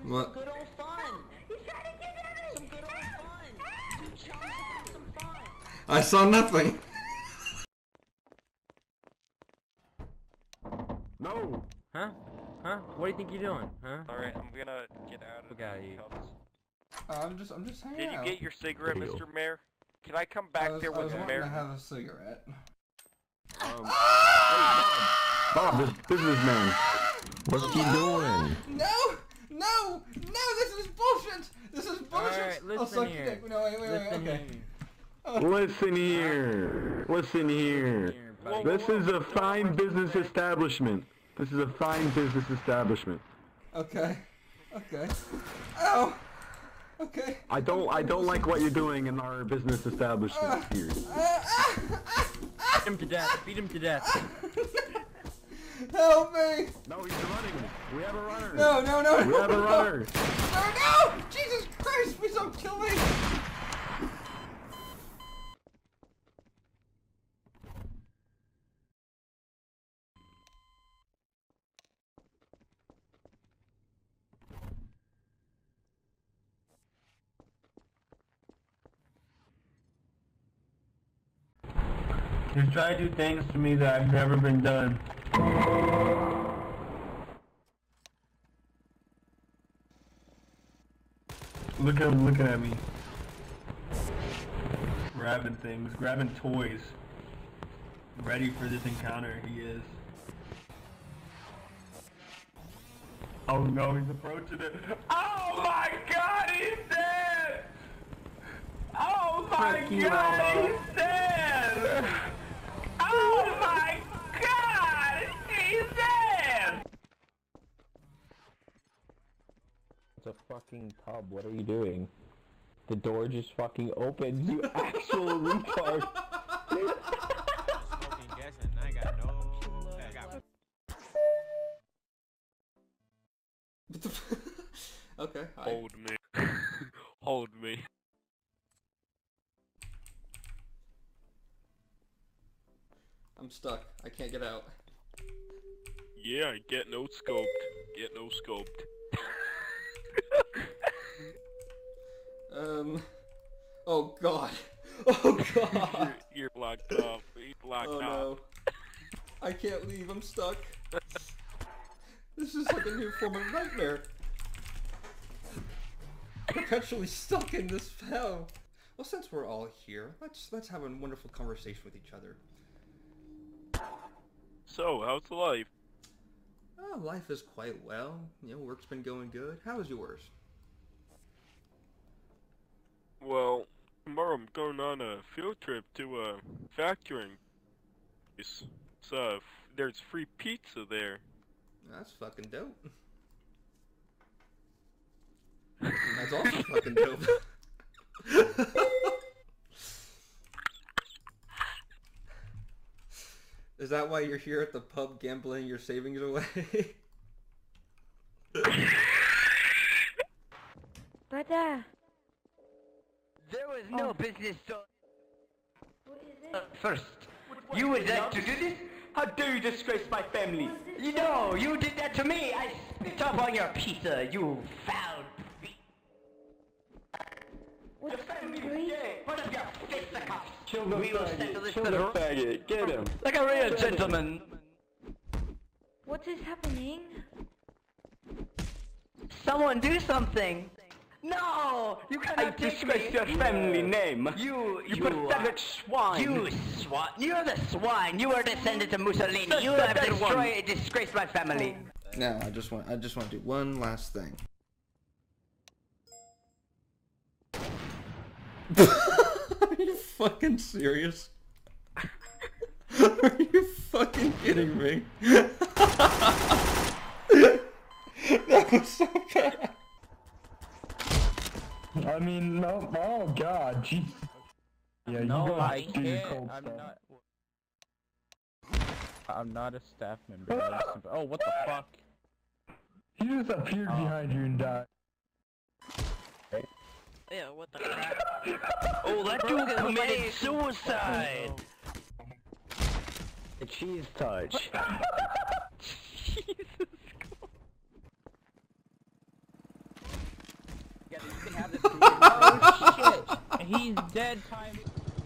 What? Good old fun. He's trying to kidnap me. Some good old fun. You chums have some fun. I saw nothing. No. Huh? Huh? What do you think you're doing? Huh? Alright, I'm gonna get out of Okay. I'm just hanging Did you out. get your cigarette, Deal. Mr. Mayor? Can I come back there with the I was mayor? wanting to have a cigarette. Hey, Bob, this businessman. What's he doing? No! No! No! This is bullshit! This is bullshit! Alright, I'll listen suck here. your dick. No, wait, Listen okay. here. Listen here. Listen here. buddy. This is a fine business establishment. This is a fine business establishment. Okay. Okay. Ow! Okay. I don't like what you're doing in our business establishment here. Beat him to death. Beat him to death. Help me! No, he's running. We have a runner. No, no, no, We no, have a no. runner. No, no! Jesus Christ, please don't kill me! You're trying to do things to me that have never been done. Look at him looking at me. Grabbing things, grabbing toys. Ready for this encounter, he is. Oh no, he's approaching it. Oh my god, he's dead! Oh my god, he's dead! Oh my god, he's dead! It's a fucking pub, what are you doing? The door just fucking opens, you actual retard! Smoking gas and I got no... Okay. Hold me. Hold me. I'm stuck. I can't get out. Yeah, get no scoped. Get no scoped. Oh god. Oh god. You're blocked off. You're blocked Oh off. no. I can't leave. I'm stuck. This is like a new form of nightmare. Perpetually stuck in this hell. Well, since we're all here, let's have a wonderful conversation with each other. So, how's life? Oh, life is quite well. You know, work's been going good. How is yours? Well, tomorrow I'm going on a field trip to a factoring. There's free pizza there. That's fucking dope. That's also fucking dope. Is that why you're here at the pub gambling your savings away? Brother. There was no business to... What is it? First, you would like to do this? How dare you disgrace my family? You know, you did that to me. I spit up on your pizza, you foul beast. What's Your family great? is gay. Put up your fisticuffs. Kill the We will settle this to the faggot. Get him. like a real gentleman. What is happening? Someone do something. No! You cannot disgrace your family name. You pathetic swine. You swine. You're the swine. You are descendant of Mussolini. You have disgraced my family. Now, I just want to do one last thing. Are you fucking serious? Are you fucking kidding me? That was so bad. I mean, no, oh god, jeez. Yeah, No, you go I do your can't. cold I'm stuff. not... I'm not a staff member. I'm just a... Oh, what the fuck? He just appeared behind you and died. Yeah, what the crap? Oh, that dude committed suicide. The cheese touch. Jesus You can have this food. Oh shit! He's dead time.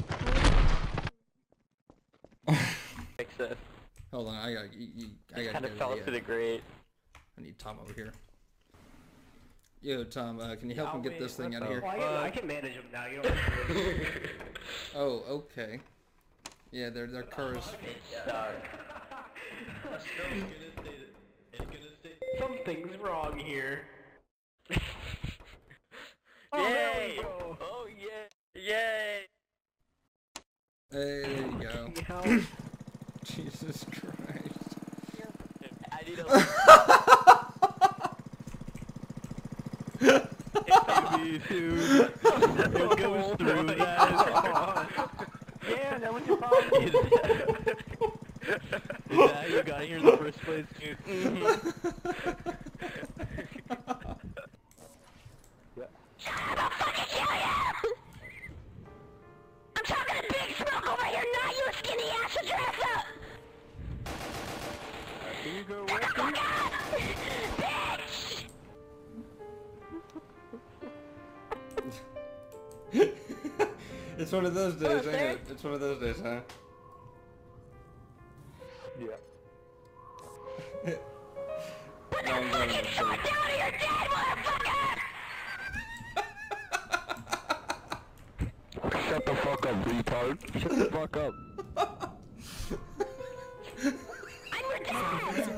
Fix this. Hold on, I gotta Kind of get fell it. to the grate. I need Tom over here. Yo, Tom, can you help him get this thing out of here? I can manage him now. You don't have to. Oh, okay. Yeah, their car is... Something's wrong here. Yay! Oh yeah! Yay! Hey, there you go. Jesus Christ. I need a. It goes through that. Yeah, that was your problem. Is that how you got here in the first place, dude? I'll fucking kill you! I'm talking to Big Smoke over here, not you skinny ass Adressa! Here you go, Get the fuck out! Bitch! It's one of those days, ain't it? It's one of those days, huh? Yeah. Put that fucking shot down or you're dead, motherfucker! Shut the fuck up, retard. Shut the fuck up. I'm retarded!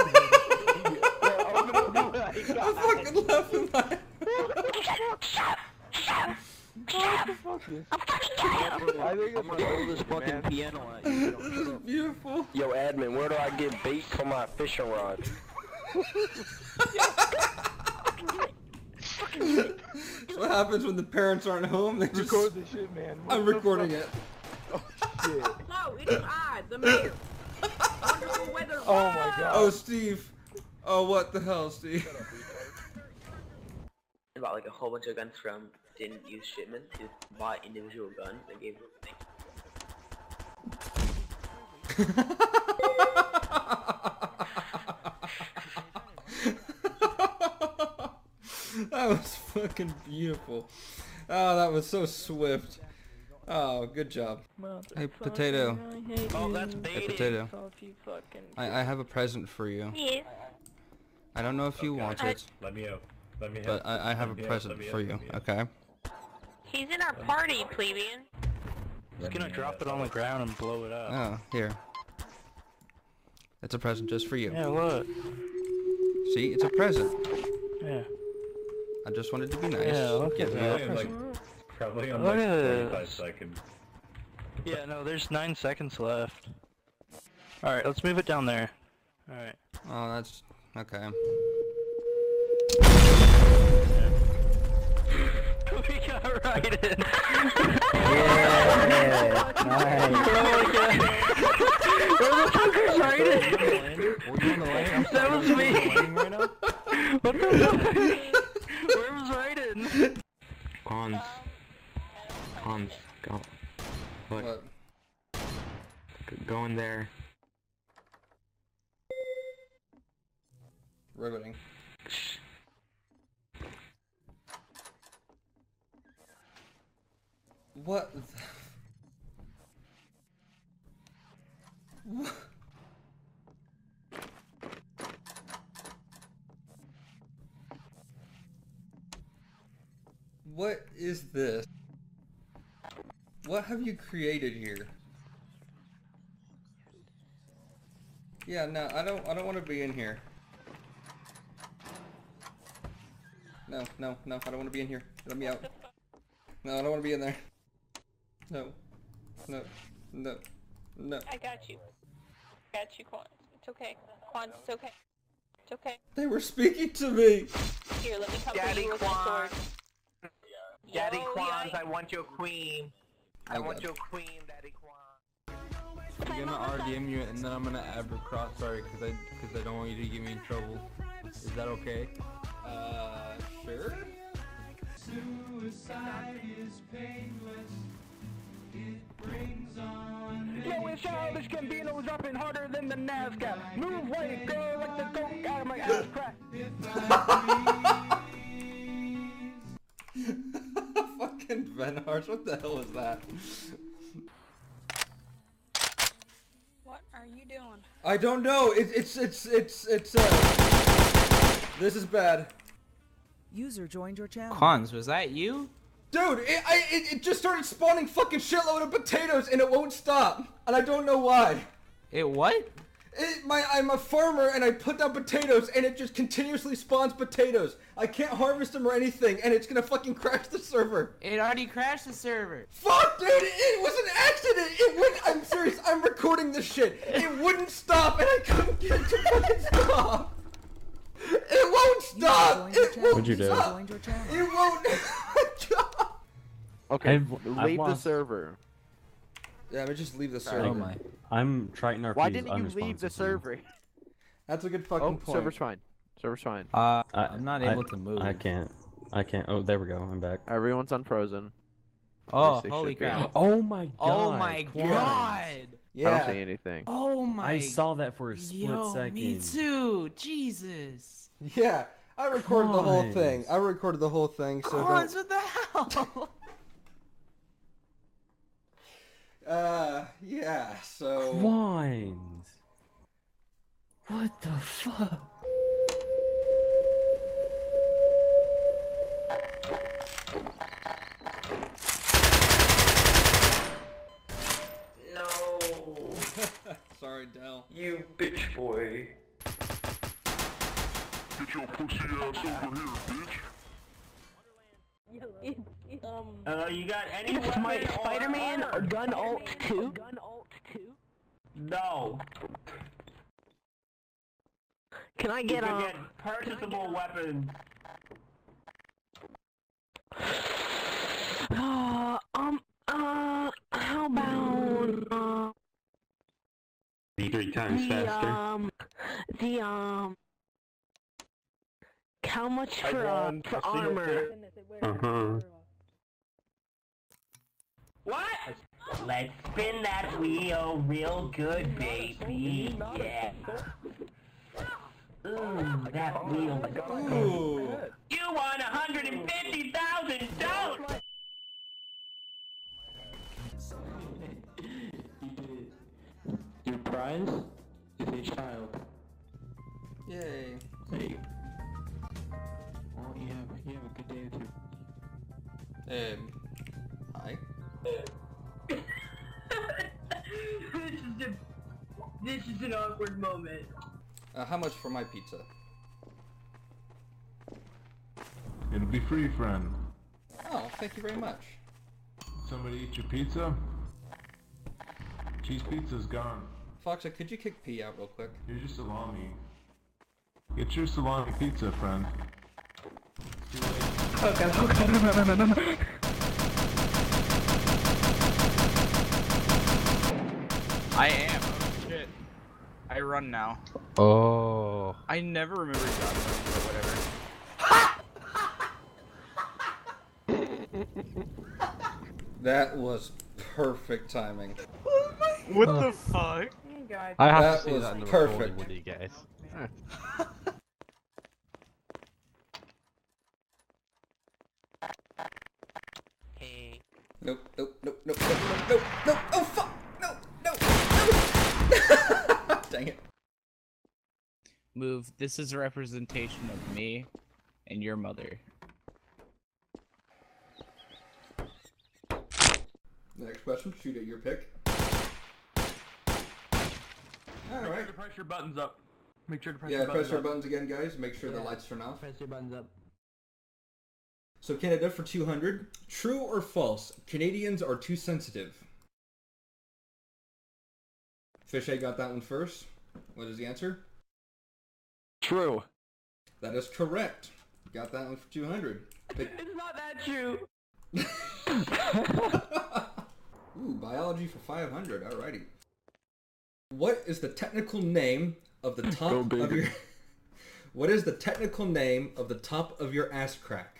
I fucking left him like... Shut! I'm fucking killing you! I think I'm gonna roll this fucking piano at you. This is beautiful. Yo, admin, where do I get bait for my fishing rod? That's what happens when the parents aren't home. They just... Record the shit, man. I'm recording it. Shit. No, it is I, the mayor. Wonderful weather. Oh my god. Oh, Steve. Oh, what the hell, Steve? I bought like a whole bunch of guns from didn't use shipment. Just bought individual guns and gave them That was fucking beautiful. Oh, that was so swift. Oh, good job. Hey, Potato. Oh, that's Hey, baiting. Potato. I have a present for you. Yes. I don't know if you want it, Let me out. Let me but I have a present for you, okay? He's in our party, plebeian. Just gonna drop it on the ground and blow it up. Oh, here. It's a present just for you. Yeah, look. See, it's a present. Yeah. I just wanted to be nice. Yeah, look Give at you a that. present. Probably on Look like at 45 this. seconds. Yeah, no, there's 9 seconds left. Alright, let's move it down there. Alright. Oh, that's... okay. We got right in. Yeah, nice. Where the fuck is Raiden? That was me. What the fuck? Where was Raiden? Cons, go. Look, What? go in there. Riveting. Shh. What the... What? What is this? What have you created here? Yeah, no, I don't want to be in here. No, no, no, I don't want to be in here. Let me out. No, I don't want to be in there. No. No. No. No. I got you. Got you, Quan. It's okay. Quan, it's okay. It's okay. They were speaking to me! Here, let me come Daddy you with my Quan. sword. Daddy Yo, Quans, yikes. I want your queen. I Oh, want God. your queen, Daddy Quan. I'm gonna RDM you and then I'm gonna add cross sorry because I don't want you to get me in trouble. Is that okay? Sure? Yo, it's childish Gambino dropping harder than the NASCAR. Move weight, girl, like the coke out of my ass crack. Harsh, what the hell was that? What are you doing? I don't know. It's this is bad. User joined your channel. Cons, was that you? Dude, it just started spawning fucking shitload of potatoes and it won't stop. And I don't know why. It what? I'm a farmer and I put down potatoes and it just continuously spawns potatoes. I can't harvest them or anything and it's gonna fucking crash the server. It already crashed the server. Fuck, dude, it was an accident. It wouldn't, I'm serious, I'm recording this shit. It wouldn't stop and I couldn't get it to fucking stop. It won't stop. It won't What'd you do? stop. It won't. Okay, leave the server. Yeah, but just leave the server. Oh my. I'm TritonRP. Why didn't you leave the server? That's a good fucking point. Server's fine. Server's fine. I'm not able to move. I can't. Oh, there we go. I'm back. Everyone's unfrozen. Oh, holy crap. Oh my god. Oh my god. Yeah. I don't see anything. Oh my. I saw that for a split second. Me too. Jesus. Yeah, I recorded the whole thing. I recorded the whole thing, so Cons, what the hell? yeah, so... Wines. What the fuck? No. Sorry, Dell. You bitch boy. Get your pussy ass over here, bitch. You got any weapon Spider-Man or gun alt 2? No. Can I get a purchasable weapon? How about Be 3 times faster. how much for armor? What? Let's spin that wheel real good, baby. Yeah. Ooh, that wheel is good. You won $150,000! Your prize is a child. Yay. Hey. Well, you have a good day or two. Hi. This is an awkward moment. How much for my pizza? It'll be free, friend. Oh, thank you very much. Somebody eat your pizza? Cheese pizza's gone. Foxa, could you kick P out real quick? Here's your salami. Get your salami pizza, friend. I am. Oh shit. I run now. Oh. I never remember job numbers, but whatever. That was perfect timing. What the fuck? I have That to see was that in the perfect. recording with you guys. Hey. Nope, nope, nope, nope, nope, nope, nope, nope, oh fuck! No, no, no! Dang it. Move. This is a representation of me and your mother. Next question, shoot at your pick. Alright. Make sure to press your buttons up. Make sure to press Yeah, your buttons press your up. buttons again, guys. Make sure the lights turn off. Press your buttons up. So Canada for 200. True or false? Canadians are too sensitive. Fishay got that one first. What is the answer? True. That is correct. Got that one for 200. Pick... It's not that true. Ooh, biology for 500. Alrighty. What is the technical name of the top of your... What is the technical name of the top of your ass crack?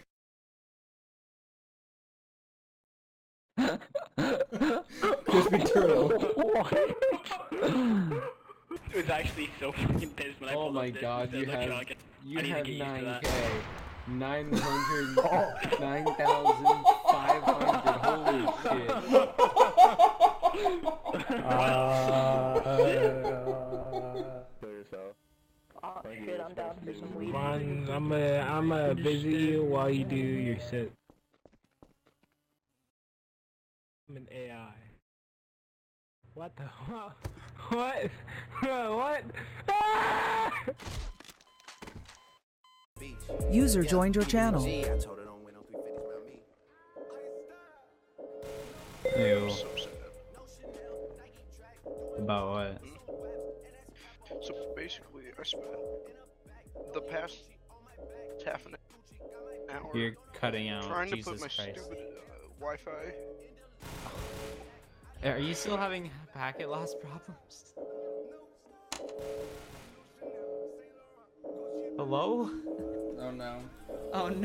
Crispy turtle. It was actually so fucking pissed when I pulled my up this. god, you have I need to get used to 9K. that. 900, 9,500, Fine, I'm visit you while you do your shit. I'm an AI. What the? What? What? Ah! User joined your channel. Ew. About what? So basically, I spent the past half an hour You're cutting out. trying Jesus to put my Christ. stupid Wi-Fi. Are you still having packet loss problems? Hello? Oh no. Oh no.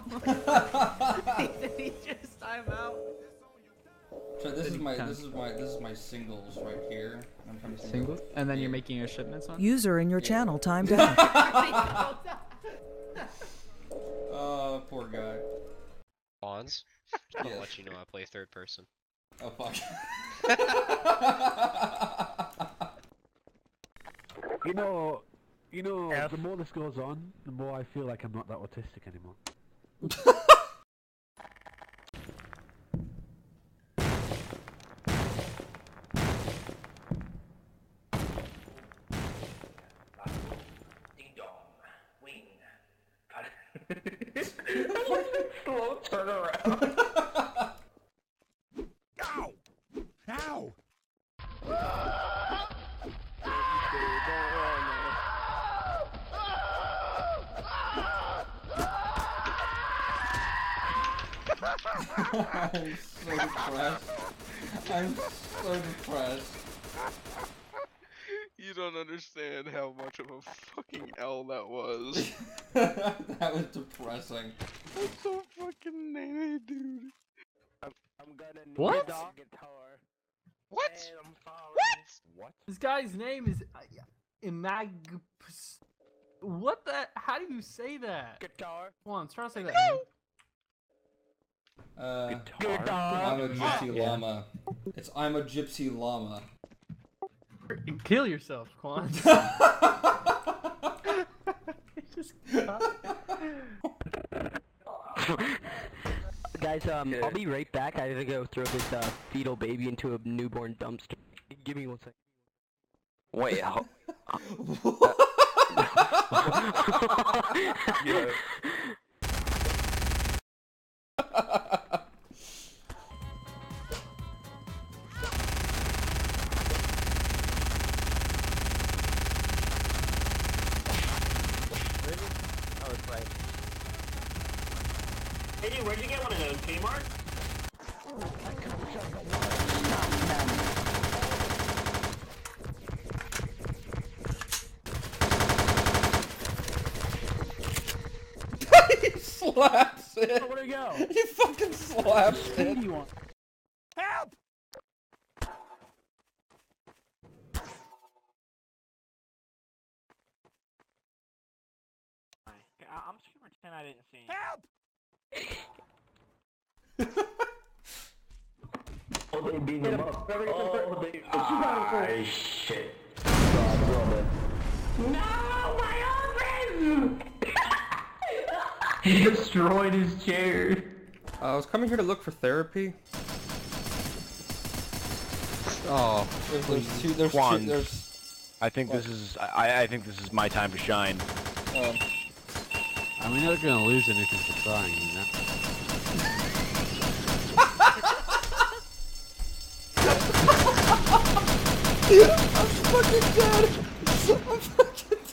Did he just time out? So this is my singles right here. I'm trying to Single? And then you're making your shipments on? User in your channel timed out. Oh, poor guy. Bonds? I'll let you know I play third person. Oh fuck. You know, the more this goes on, the more I feel like I'm not that autistic anymore. Slow turnaround. Ow! Ow! I'm so depressed. I'm so depressed. You don't understand how much of a fucking L that was. That was depressing. That's so fucking name, dude. I'm gonna need What? a guitar. What? And I'm sorry. What? This guy's name is Imag. What the? How do you say that? Guitar. Hold on, try to say that. Guitar. I'm a gypsy llama. I'm a gypsy llama. Kill yourself, Quan. Just Guys, I'll be right back. I gotta go throw this fetal baby into a newborn dumpster. Give me 1 second. Wait, how? Yeah. Oh, it's right. Hey, dude, where'd you get one of those? Kmart? He slaps it. Where'd it go? He fucking slaps it. Help! I'm just gonna pretend I didn't see. Help! Oh, they beat him up. Oh, they... shit. No, my oven! He destroyed his chair. I was coming here to look for therapy. Oh, there's I think this is. I think this is my time to shine. I mean, not gonna lose anything for trying, you know. I'm fucking dead. I'm fucking dead.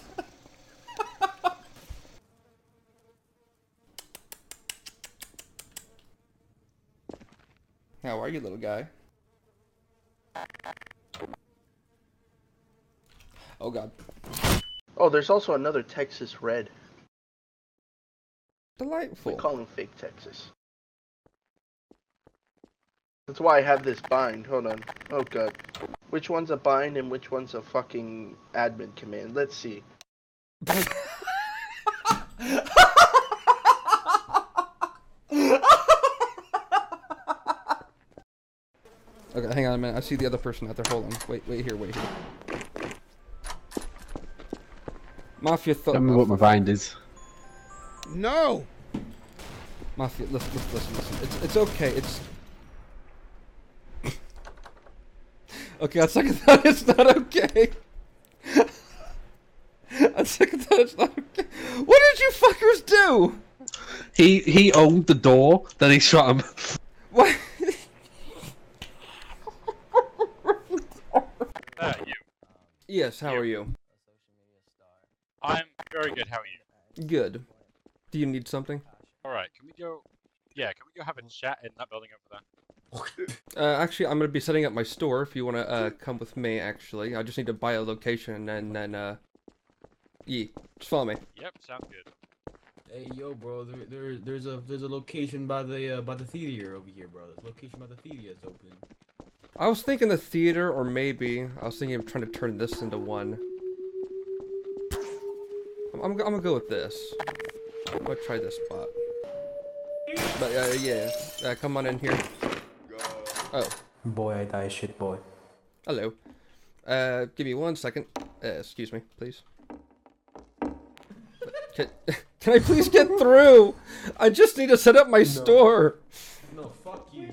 How are you, little guy? Oh god. Oh, there's also another Texas Red. Delightful. We call him Fake Texas. That's why I have this bind. Hold on. Oh god. Which one's a bind and which one's a fucking admin command? Let's see. Okay, hang on a minute. I see the other person out there. Hold on. Wait here. Mafia thought. Tell me what my bind is. No! Mafia, listen. It's okay. It's okay. On second thought, it's not okay. On second thought, it's not okay. What did you fuckers do? He owned the door, then he shot him. What? You. Yes. How are you? I'm very good. How are you? Good. Do you need something? All right. Can we go? Yeah. Can we go have a chat in that building over there? Actually, I'm gonna be setting up my store. If you wanna come with me, actually, I just need to buy a location and then yeah, just follow me. Yep. Sounds good. Hey yo, bro, there's a location by the theater over here, bro. There's a location by the theater is open. I was thinking the theater, or maybe I was thinking of trying to turn this into one. I'm gonna go with this. I'm gonna try this spot. But yeah, come on in here. Oh. Boy, I die shit, boy. Hello. Give me 1 second. Excuse me, please. Can I please get through? I just need to set up my store. No, fuck you.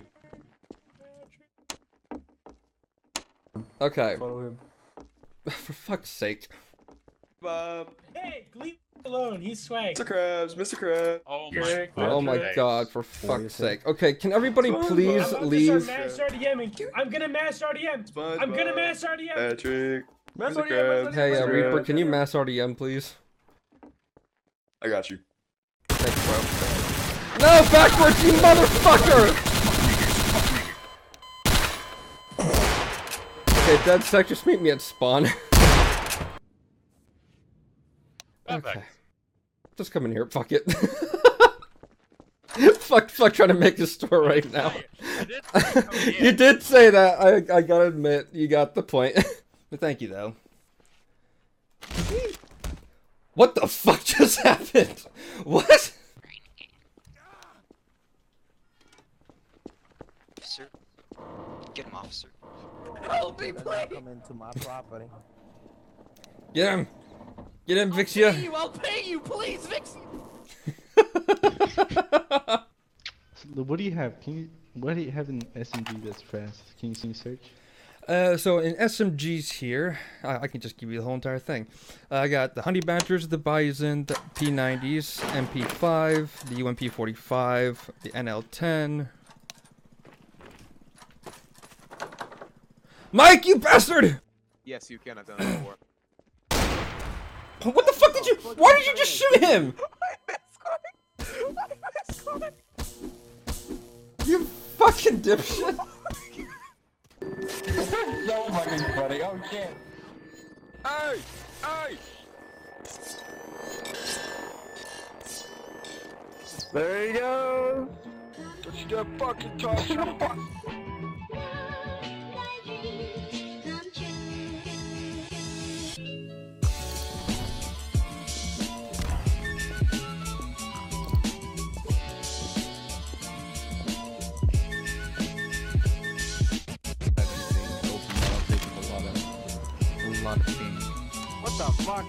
Okay. Follow him. For fuck's sake. Hey, leave him alone. He's swag. Mr. Krabs. Oh my. Oh my god, for fuck's sake. Okay, can everybody please leave? I'm gonna mass RDM. I'm gonna mass RDM. Patrick. Mr. Krabs. Hey, Reaper, can you mass RDM, please? I got you. Thanks, bro. No, backwards, you motherfucker! Okay, dead sec, just meet me at spawn. Okay. Just come in here, fuck it. fuck trying to make a store right now. You did say that, I gotta admit, you got the point. But thank you, though. What the fuck just happened? What? Officer. Get him, officer. Help me, please. Come into my property. Get him! Get him, Vixia! I'll pay you, please, Vixia! What do you have? What do you have in SMG that's fast? Can you search? So in SMGs here, I can just give you the whole entire thing. I got the Honey Badgers, the Bison, the P90s, MP5, the UMP45, the NL10. Mike, you bastard! Yes, you can. I've done it before. What the fuck did you? Why did you just shoot him? You fucking dipshit! So fucking funny. Oh shit. Hey! Hey! There you go. What you fucking talking about? What the fuck?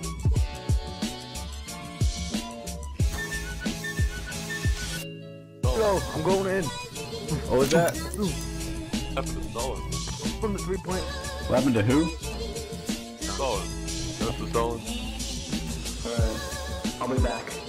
Yo, I'm going in. What was that? That's the solid. From the 3-point. What happened to who? Solid. That's the solid. Alright. I'll be back.